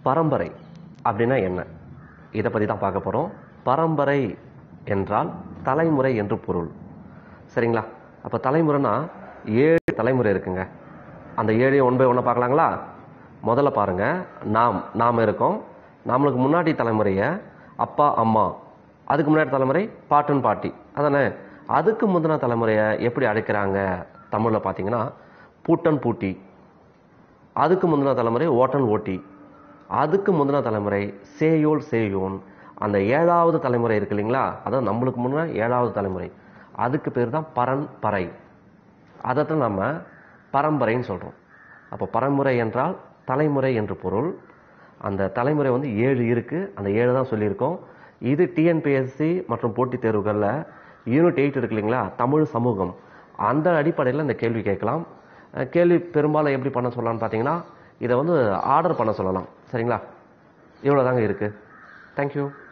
பரம்பரை அப்படின்னா என்ன? இதை பற்றி தான் பார்க்க போகிறோம். பரம்பரை என்றால் தலைமுறை என்று பொருள். சரிங்களா? அப்போ தலைமுறைனா 7 தலைமுறை இருக்குங்க. அந்த 7 ஒன் பை ஒன்னாக பார்க்கலாங்களா? முதல்ல பாருங்க, நாம் இருக்கோம். நம்மளுக்கு முன்னாடி தலைமுறையை அப்பா அம்மா, அதுக்கு முன்னாடி தலைமுறை பாட்டன் பாட்டி, அதானே? அதுக்கு முந்தின தலைமுறையை எப்படி அழைக்கிறாங்க தமிழில் பார்த்தீங்கன்னா பூட்டன் பூட்டி. அதுக்கு முந்தின தலைமுறை ஓட்டன் ஓட்டி. அதுக்கு முந்தின தலைமுறை சேயோல் சேயோன். அந்த 7வது தலைமுறை இருக்கு இல்லைங்களா, அதான் நம்மளுக்கு முன்னே 7வது தலைமுறை, அதுக்கு பேர் தான் பரன்பறை. அதைத்தான் நம்ம பரம்பரைன்னு சொல்கிறோம். அப்போ பரம்பரை என்றால் தலைமுறை என்று பொருள். அந்த தலைமுறை 7 இருக்குது. அந்த 7 தான் சொல்லியிருக்கோம். இது டிஎன்பிஎஸ்சி மற்றும் போட்டித் தேர்வுகளில் யூனிட் 8 இருக்கு இல்லைங்களா, தமிழ் சமூகம், அந்த அடிப்படையில் இந்த கேள்வி கேட்கலாம். கேள்வி பெரும்பாலும் எப்படி பண்ண சொல்லலாம்னு பார்த்தீங்கன்னா, இதை ஆர்டர் பண்ண சொல்லலாம். சரிங்களா? இவ்வளோ தாங்க இருக்குது. தேங்க்யூ.